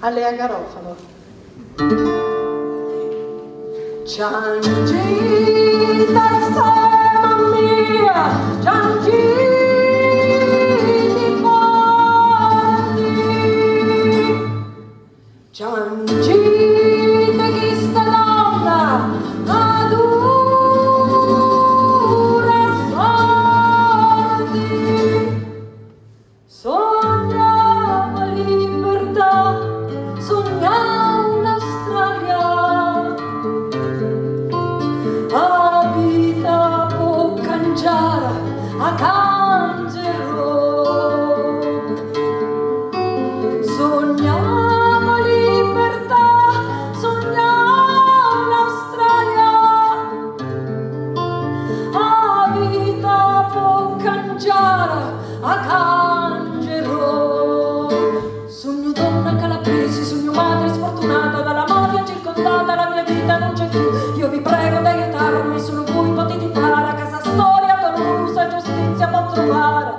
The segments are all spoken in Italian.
Lea Garofalo. Ciangita sama mia, ciangiti forti, ciangite chi sta donna adura sorti, sognava libertà, sognava un'Australia, a vita può cangiare a cangerò, sognava libertà, sognava un'Australia, a vita può cangiare a cangerò, sogno donna calabrese, sogno madre sfortunata, dalla mafia circondata, la mia vita non c'è più, io vi prego di aiutarmi, solo voi potete fare, a casa storia dolorosa, giustizia può trovare.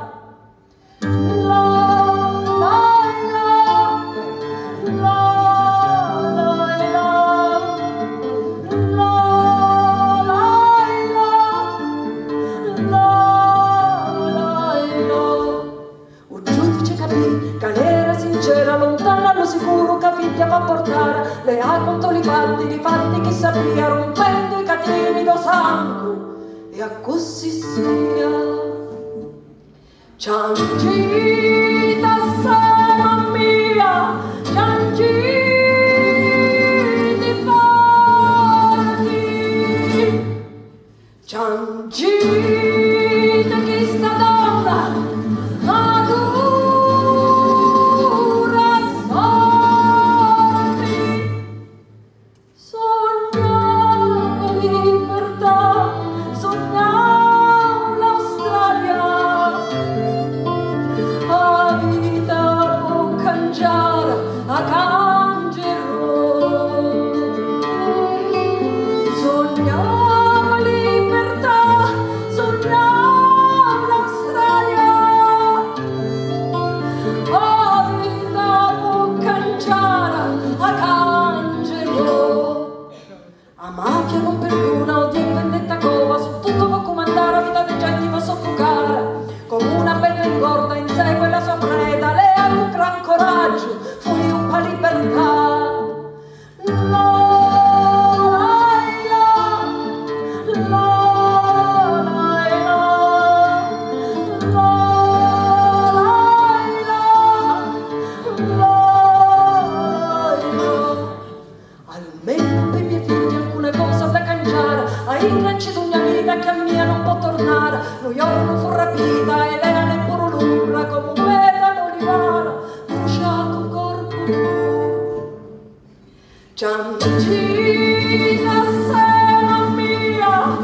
Un giudice capì che l'era sincera, lontana allo sicuro che figlia va a portare, le ha conto i fatti che sapia, rompendo i cateni do sangue, e a così sia. Ciangita sama mia, ciangiti forti, ciangite chi sta donna adura sorti, sognava libertà, sognava l'Australia, a vita può cangiare a cangerò, sognava libertà, sognava l'Australia, a vita può cangiare a cangerò, a mafia non perdona, odio e vendetta cova, su tutto può comandare, a vita dei genti va soffocare, come una bella ingorda insegue la sua preda, lei ha un gran coraggio, fuori un pa' libertà. Almeno per i miei figli alcune cose da cangiare, ai granci d'ogni vita che a mia non può tornare, New York non fu rapita e lei ne pure l'ombra come un petalo olivara, bruciato corpo. Ciangita sama mia,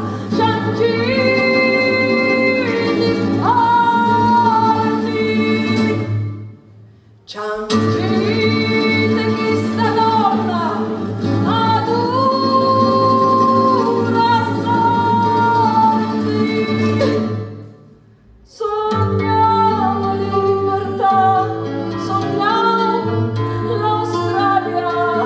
ciangiti forti, ciangite chi sta donna adura sorti, sognava libertà, sognava l'Australia,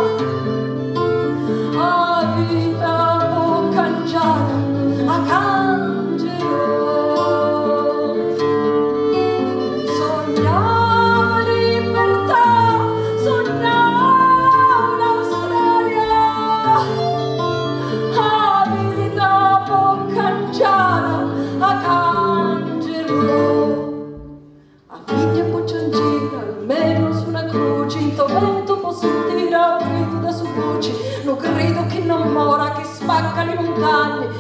a vita può cangiare a cangerò, sognava libertà, sognava l'Australia, a vita può cangiare a cangerò, a figlia può ciangire almeno su una croce, in vento può sentire un grido da su voce, non credo che non mora, che spacca le montagne,